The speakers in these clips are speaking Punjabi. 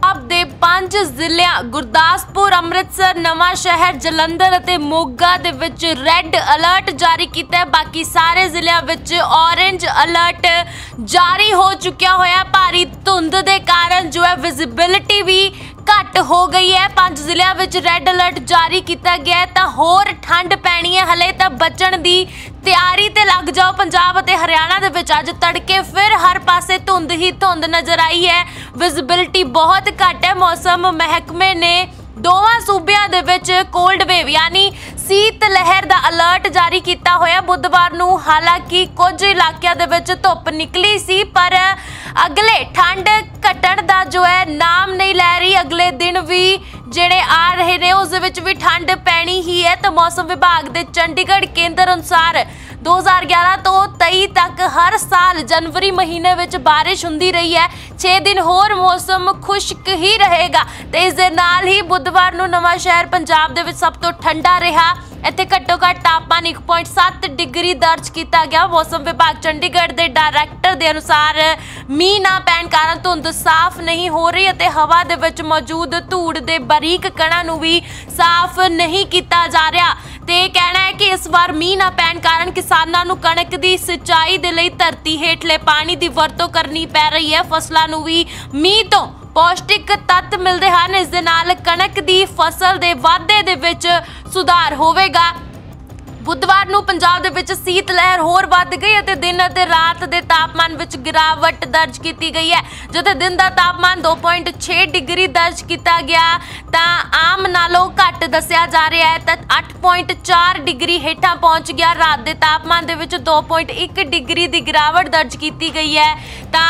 ਦੇ 5 ਜ਼ਿਲ੍ਹਿਆਂ ਗੁਰਦਾਸਪੁਰ, ਅੰਮ੍ਰਿਤਸਰ, ਨਵਾਂ ਸ਼ਹਿਰ, ਜਲੰਧਰ ਅਤੇ ਮੋਗਾ ਦੇ ਵਿੱਚ ਰੈੱਡ ਅਲਰਟ ਜਾਰੀ ਕੀਤਾ ਹੈ। ਬਾਕੀ ਸਾਰੇ ਜ਼ਿਲ੍ਹਿਆਂ ਵਿੱਚ ਔਰੇਂਜ ਅਲਰਟ ਜਾਰੀ ਹੋ ਚੁੱਕਿਆ ਹੋਇਆ। ਭਾਰੀ ਧੁੰਦ ਦੇ ਕਾਰਨ ਜੋ ਹੈ ਵਿਜ਼ਿਬਿਲਿਟੀ ਵੀ घट हो गई है। 5 ਜ਼ਿਲ੍ਹਿਆਂ ਵਿੱਚ ਰੈੱਡ ਅਲਰਟ ਜਾਰੀ ਕੀਤਾ ਗਿਆ ਹੈ ਤਾਂ ਹੋਰ ਠੰਡ ਪੈਣੀ ਹੈ। ਹਲੇ ਤਾਂ ਬਚਣ ਦੀ ਤਿਆਰੀ ਤੇ ਲੱਗ ਜਾਓ। ਪੰਜਾਬ ਅਤੇ ਹਰਿਆਣਾ ਦੇ ਵਿੱਚ ਅੱਜ ਤੜਕੇ ਫਿਰ ਹਰ ਪਾਸੇ ਧੁੰਦ ਹੀ ਧੁੰਦ ਨਜ਼ਰ आई है। ਵਿਜ਼ਿਬਿਲਿਟੀ बहुत घट है। मौसम महकमे ने ਦੋਵਾਂ ਸੂਬਿਆਂ ਦੇ ਵਿੱਚ ਕੋਲਡ ਵੇਵ यानी ਸੀਤ ਲਹਿਰ ਦਾ ਅਲਰਟ ਜਾਰੀ ਕੀਤਾ ਹੋਇਆ। ਬੁੱਧਵਾਰ ਨੂੰ ਹਾਲਾਂਕਿ ਕੁਝ ਇਲਾਕਿਆਂ ਦੇ ਵਿੱਚ ਧੁੱਪ ਨਿਕਲੀ ਸੀ ਪਰ ਅਗਲੇ ਠੰਡ ਘਟਣ ਦਾ ਜੋ ਹੈ ਨਾਮ ਨਹੀਂ ਲੈ ਰਹੀ। ਅਗਲੇ ਦਿਨ ਵੀ ਜਿਹੜੇ ਆ ਰਹੇ ਨੇ ਉਸ ਦੇ ਵਿੱਚ ਵੀ ਠੰਡ ਪੈਣੀ ਹੀ ਹੈ। ਤਾਂ ਮੌਸਮ ਵਿਭਾਗ ਦੇ ਚੰਡੀਗੜ੍ਹ ਕੇਂਦਰ ਅਨੁਸਾਰ 2011 ਤੋਂ 23 तक हर साल जनवरी महीने ਵਿੱਚ ਬਾਰਿਸ਼ ਹੁੰਦੀ ਰਹੀ ਹੈ। 6 दिन ਹੋਰ ਮੌਸਮ ਖੁਸ਼ਕ ਹੀ ਰਹੇਗਾ ਤੇ ਇਸ ਦੇ ਨਾਲ ਹੀ ਬੁੱਧਵਾਰ ਨੂੰ ਨਵਾਂ ਸ਼ਹਿਰ ਪੰਜਾਬ ਦੇ ਵਿੱਚ ਸਭ ਤੋਂ ਠੰਡਾ ਰਿਹਾ। ਇੱਥੇ ਘੱਟੋ ਘੱਟ ਤਾਪਮਾਨ 1.7 ਡਿਗਰੀ ਦਰਜ ਕੀਤਾ ਗਿਆ। ਮੌਸਮ ਵਿਭਾਗ ਚੰਡੀਗੜ੍ਹ ਦੇ ਡਾਇਰੈਕਟਰ ਦੇ ਅਨੁਸਾਰ ਮੀਂਹ ਨਾ ਪੈਣ ਕਾਰਨ ਧੁੰਦ ਸਾਫ਼ ਨਹੀਂ ਹੋ ਰਹੀ ਅਤੇ ਹਵਾ ਦੇ ਵਿੱਚ ਮੌਜੂਦ ਧੂੜ ਦੇ ਬਾਰੀਕ ਕਣਾਂ ਨੂੰ ਵੀ ਸਾਫ਼ ਨਹੀਂ ਕੀਤਾ ਜਾ ਰਿਹਾ। ਤੇ ਕਹਿਣਾ ਹੈ ਕਿ ਇਸ ਵਾਰ ਮੀਂਹ ਨਾ ਪੈਣ ਕਾਰਨ ਕਿਸਾਨਾਂ ਨੂੰ ਕਣਕ ਦੀ ਸਿੰਚਾਈ ਦੇ ਲਈ ਧਰਤੀ ਹੇਠਲੇ ਪਾਣੀ ਦੀ ਵਰਤੋਂ ਕਰਨੀ ਪੈ ਰਹੀ ਹੈ। ਫਸਲਾਂ ਨੂੰ ਵੀ ਮੀਂਹ ਤੋਂ ਪੌਸ਼ਟਿਕ ਤੱਤ ਮਿਲਦੇ ਹਨ। ਇਸ ਦੇ ਨਾਲ ਕਣਕ ਦੀ ਫਸਲ ਦੇ ਵਾਧੇ ਦੇ ਵਿੱਚ ਸੁਧਾਰ ਹੋਵੇਗਾ। ਬੁੱਧਵਾਰ ਨੂੰ ਪੰਜਾਬ ਦੇ ਵਿੱਚ ਸੀਤ ਲਹਿਰ ਹੋਰ ਵੱਧ ਗਈ ਅਤੇ ਦਿਨ ਅਤੇ ਰਾਤ ਦੇ ਤਾਪਮਾਨ ਵਿੱਚ ਗਿਰਾਵਟ ਦਰਜ ਕੀਤੀ ਗਈ ਹੈ। ਜਦੋਂ ਦਿਨ ਦਾ ਤਾਪਮਾਨ 2.6 ਡਿਗਰੀ ਦਰਜ ਕੀਤਾ ਗਿਆ ਤਾਂ ਆਮ ਨਾਲੋਂ ਘੱਟ ਦੱਸਿਆ ਜਾ ਰਿਹਾ ਹੈ ਤਾਂ 8.4 ਡਿਗਰੀ ਹੇਠਾਂ ਪਹੁੰਚ ਗਿਆ। ਰਾਤ ਦੇ ਤਾਪਮਾਨ ਦੇ ਵਿੱਚ 2.1 ਡਿਗਰੀ ਦੀ ਗਿਰਾਵਟ ਦਰਜ ਕੀਤੀ ਗਈ ਹੈ ਤਾਂ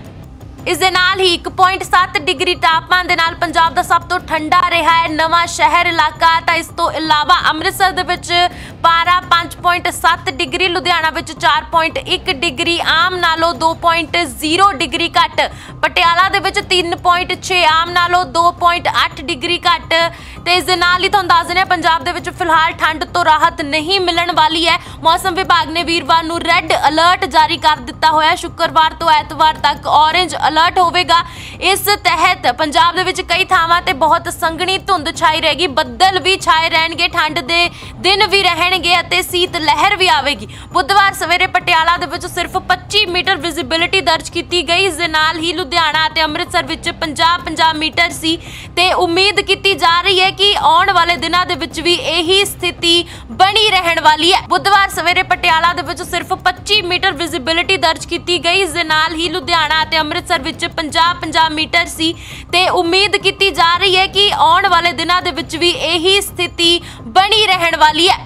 ਇਸ ਦੇ ਨਾਲ ਹੀ 1.7 ਡਿਗਰੀ ਤਾਪਮਾਨ ਦੇ ਨਾਲ ਪੰਜਾਬ ਦਾ ਸਭ ਤੋਂ ਠੰਡਾ ਰਿਹਾ ਹੈ ਨਵਾਂ ਸ਼ਹਿਰ ਇਲਾਕਾ। ਤਾਂ ਇਸ ਤੋਂ ਇਲਾਵਾ ਅੰਮ੍ਰਿਤਸਰ ਦੇ ਵਿੱਚ ਪਾਰਾ 5.7 ਡਿਗਰੀ, ਲੁਧਿਆਣਾ ਵਿੱਚ 4.1 ਡਿਗਰੀ, ਆਮ ਨਾਲੋਂ 2.0 ਡਿਗਰੀ ਘੱਟ, ਪਟਿਆਲਾ ਦੇ ਵਿੱਚ 3.6, ਆਮ ਨਾਲੋਂ 2.8 ਡਿਗਰੀ ਘੱਟ। ਤੇ ਇਸ ਦੇ ਨਾਲ ਹੀ ਤੁਹਾਨੂੰ ਦੱਸ ਦਿੰਦੇ ਹਾਂ ਪੰਜਾਬ ਦੇ ਵਿੱਚ ਫਿਲਹਾਲ ਠੰਡ ਤੋਂ ਰਾਹਤ ਨਹੀਂ ਮਿਲਣ ਵਾਲੀ ਹੈ। ਮੌਸਮ ਵਿਭਾਗ ਨੇ ਵੀਰਵਾਰ ਨੂੰ ਰੈੱਡ ਅਲਰਟ ਜਾਰੀ ਕਰ ਦਿੱਤਾ ਹੋਇਆ। ਸ਼ੁੱਕਰਵਾਰ ਤੋਂ ਐਤਵਾਰ ਤੱਕ ਔਰੇਂਜ ਅਲਰਟ ਹੋਵੇਗਾ। ਇਸ ਤਹਿਤ ਪੰਜਾਬ ਦੇ ਵਿੱਚ ਕਈ ਥਾਵਾਂ ਤੇ ਬਹੁਤ ਸੰਘਣੀ ਧੁੰਦ ਛਾਈ ਰਹੇਗੀ। ਬੱਦਲ ਵੀ ਛਾਏ ਰਹਿਣਗੇ, ਠੰਡ ਦੇ ਦਿਨ ਵੀ ਰਹਿਣਗੇ ਅਤੇ ਸੀਤ ਲਹਿਰ ਵੀ ਆਵੇਗੀ। ਬੁੱਧਵਾਰ ਸਵੇਰੇ ਪਟਿਆਲਾ ਦੇ ਵਿੱਚ ਸਿਰਫ 25 ਮੀਟਰ ਵਿਜ਼ਿਬਿਲਿਟੀ ਦਰਜ ਕੀਤੀ ਗਈ। ਇਸ ਦੇ ਨਾਲ ਹੀ ਲੁਧਿਆਣਾ ਅਤੇ ਅੰਮ੍ਰਿਤਸਰ ਵਿੱਚ 50 ਮੀਟਰ ਸੀ ਤੇ ਉਮੀਦ ਕੀਤੀ ਜਾ ਰਹੀ ਹੈ ਕਿ ਆਉਣ ਵਾਲੇ ਦਿਨਾਂ ਦੇ ਵਿੱਚ ਵੀ ਇਹੀ ਸਥਿਤੀ ਬਣੀ ਰਹਿਣ ਵਾਲੀ ਹੈ। ਬੁੱਧਵਾਰ ਸਵੇਰੇ ਪਟਿਆਲਾ ਦੇ ਵਿੱਚ ਸਿਰਫ 25 ਮੀਟਰ ਵਿਜ਼ਿਬਿਲਿਟੀ ਦਰਜ ਕੀਤੀ ਗਈ। ਇਸ ਦੇ ਨਾਲ ਹੀ ਲੁਧਿਆਣਾ ਅਤੇ ਅੰਮ੍ਰਿਤਸਰ ਵਿੱਚ 50 ਮੀਟਰ ਸੀ ਤੇ ਉਮੀਦ ਕੀਤੀ ਜਾ ਰਹੀ ਹੈ ਕਿ ਆਉਣ ਵਾਲੇ ਦਿਨਾਂ ਦੇ ਵਿੱਚ ਵੀ ਇਹੀ ਸਥਿਤੀ ਬਣੀ ਰਹਿਣ ਵਾਲੀ ਹੈ।